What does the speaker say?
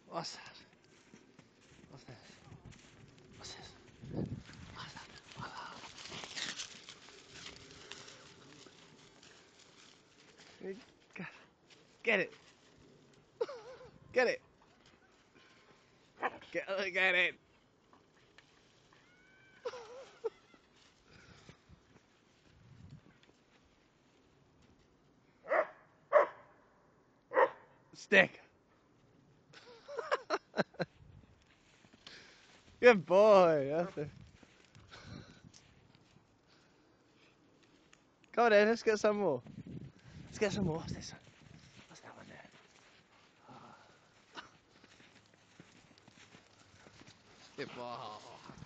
What's that? What's this? What's this? What's that? What's that? Get it. Get it. Get it. Stick. Good boy. That's it. Come on then, let's get some more. Let's get some more. What's this one? What's that one there? Good boy.